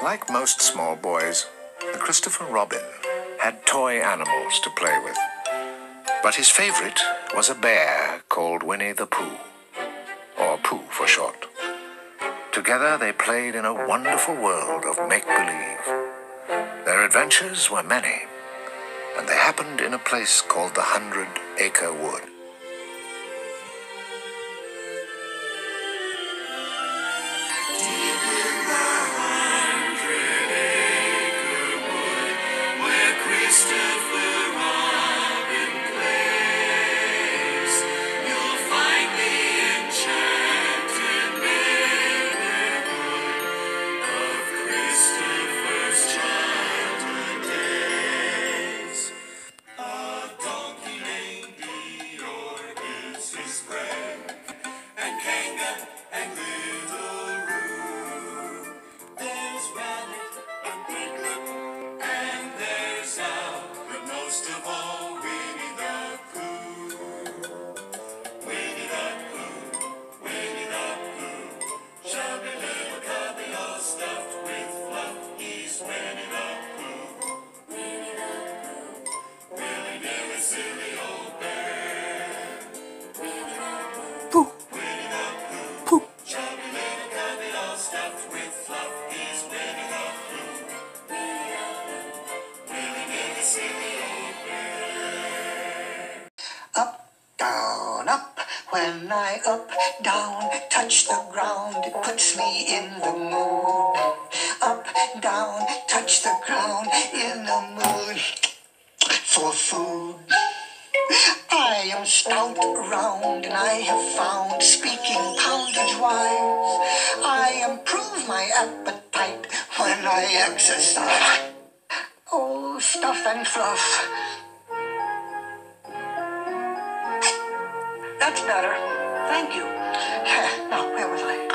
Like most small boys, Christopher Robin had toy animals to play with. But his favorite was a bear called Winnie the Pooh, or Pooh for short. Together they played in a wonderful world of make-believe. Their adventures were many, and they happened in a place called the 100-Acre Wood. Pooh, Pooh. Up, down, up. When I up, down, touch the ground, it puts me in the mood. Up, down, touch the ground, in the mood for food. I am stout, round, and I have found, speaking poundage-wise, I improve my appetite when I exercise. Oh, stuff and fluff. That's better. Thank you. Now, where was I?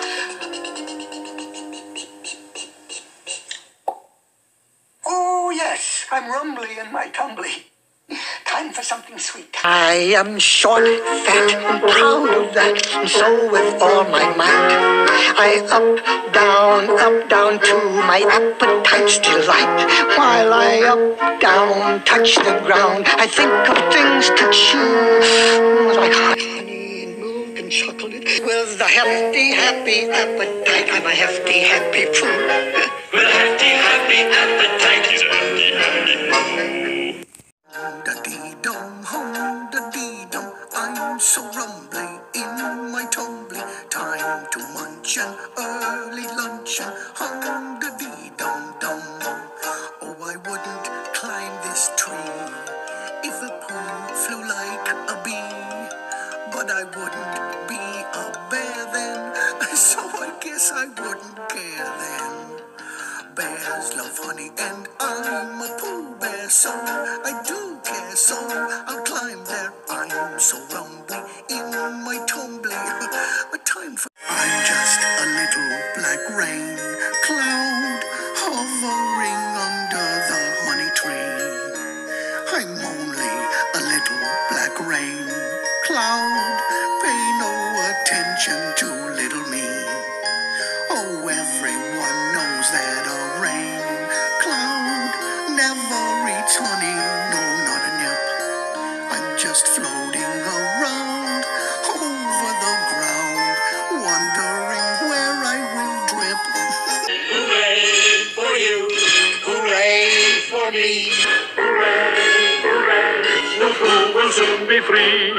Oh, yes, I'm rumbly in my tumbly. Time for something sweet. I am short, fat, and proud of that, and so with all my might, I up, down to my appetite's delight. While I up, down, touch the ground, I think of things to chew, like honey and milk and chocolate. With a hefty, happy appetite, I'm a hefty, happy Pooh. With a hefty, happy appetite, he's a hefty, happy Pooh. Da-dee-dum, hum-da-dee-dum, I'm so rumbly in my tumbly. Time to munch an early luncheon, hum-da-dee-dum-dum. Oh, I wouldn't climb this tree if a Pooh flew like a bee. But I wouldn't be a bear then, so I guess I wouldn't care then. Bears love honey and I'm a Pooh bear, so I do care, so I'll climb there. I'm so rumbly in my tumbly. A time for I'm just a little black rain cloud hovering under the honey tree. I'm only a little black rain cloud. Pay no attention to little me. Oh, everyone knows that a rain cloud never eats honey, no, not a nip. I'm just floating around over the ground, wondering where I will drip. Hooray for you, hooray for me. Hooray, hooray, the Pooh will soon be free.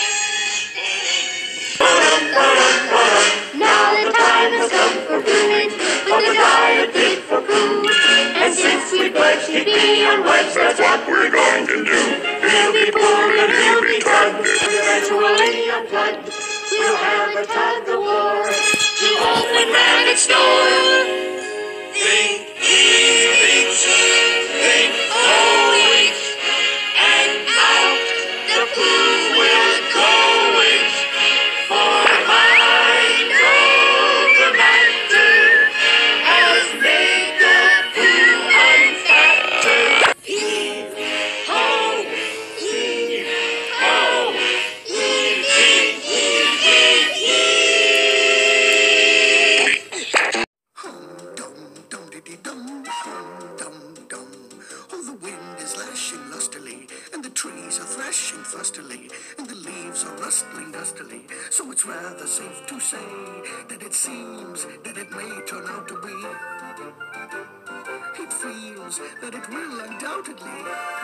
Now the time has come for pooing, but the diet big for Pooh. And since we pledged to be on wedge, that's what we're going to do. He'll be pulled and he'll be tugged, eventually unplugged. We'll have a tug of war to open man and snore. Think each, think always, and out the Pooh will go it. For I know the matter threshing thirstily, and the leaves are rustling dustily. So it's rather safe to say that it seems that it may turn out to be. It feels that it will undoubtedly.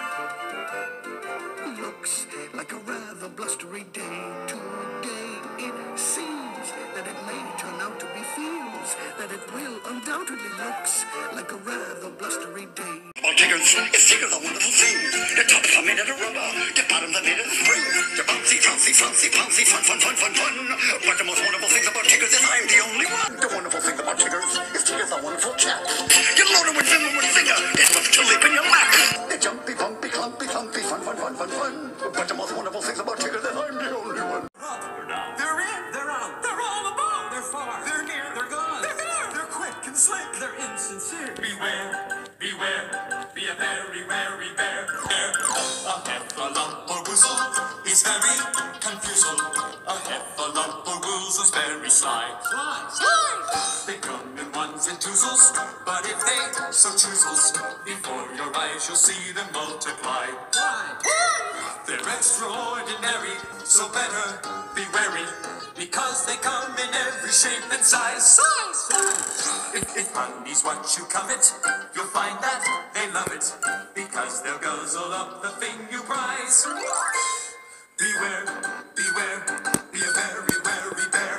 Looks like a rather blustery day today. It seems that it may turn out to be. Feels that it will undoubtedly. Looks like a rather blustery day. Well, chickens, it's chickens a wonderful thing. Your tops are made out of rubber, your bottoms are made out of spring. You're bouncy, bouncy, bouncy, bouncy, fun, fun, fun, fun, fun. But the most wonderful thing about chickens is I'm the only one. The wonderful thing about chickens is chickens are wonderful chaps. You load them with vim and with finger, it loves to leap in your lap. They're jumpy, bumpy, clumpy, clumpy, fun, fun, fun, fun, fun. But the most wonderful things about chickens is I'm the only one. They're in, they're out, they're all about, they're far, they're near, they're gone, they're quick and slick, they're insincere. Beware, beware, be a very wary bear. A heffalump or woozle is very confusal. A heffalump or woozle's very sly. Sly! They come in ones and twosles, but if they so choosles, before your eyes you'll see them multiply. They're extraordinary, so better be wary, because they come in every shape and size. If honey's what you covet, you'll find that they love it, because they'll guzzle up the thing you prize. Beware, beware, be a very wary bear.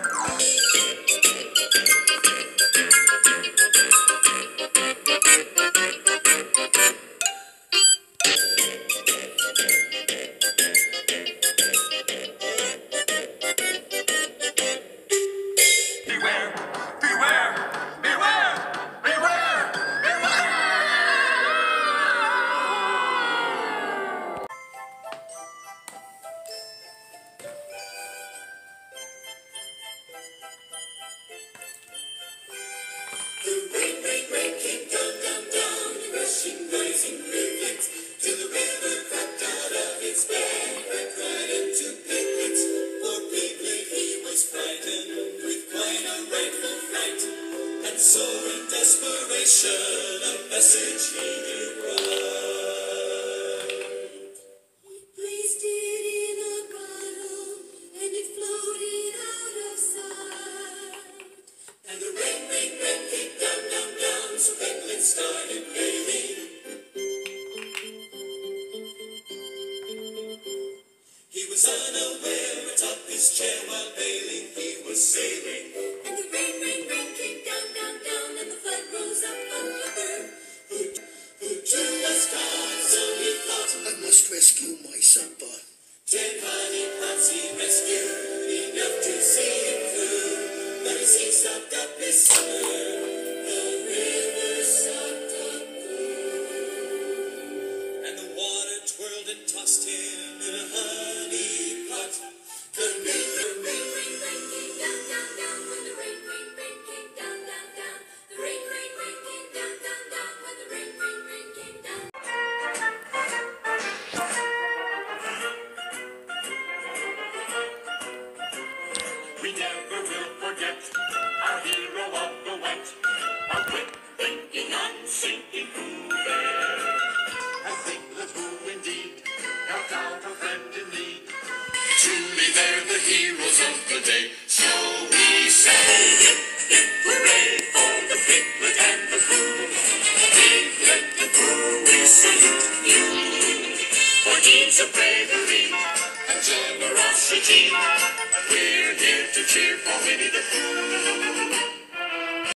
Beware, beware, beware, beware, beware. Rain, rain, rain came down, down, down, rushing, rising rivulets, till the river crept out of its bed, crept right into Piglet. Poor Piglet, he was frightened with quite a rightful fright, and so in desperation a message he did write. He placed it in a bottle, and it floated out of sight. And the rain, rain, rain came down, down, down, so Piglet started bailing. He was unaware atop his chair while bailing he was sailing. And the rain, rain, rain came down, down, down, and the flood rose up on river. Who too was gone, so he thought, I must rescue my supper. 10 honey pots he rescued, enough to see him through. But as he sopped up his supper, the river sopped up too. And the water twirled and tossed him in a honey pot. The rain, rain, rain, rain came down, down, down. When the rain, rain, rain came down, down, down. The rain, rain, rain came down, down, down. When the rain, rain, rain came down. We never will forget our hero of the wet, our quick thinking, unsinking Pooh Bear. And Piglet who indeed helped out a friend in need. Truly they're the heroes of the day. So we say, hip, hip, hooray for the Piglet and the Pooh. Piglet and Pooh, we salute you for deeds of bravery and generosity. We're here to cheer for Winnie the Pooh.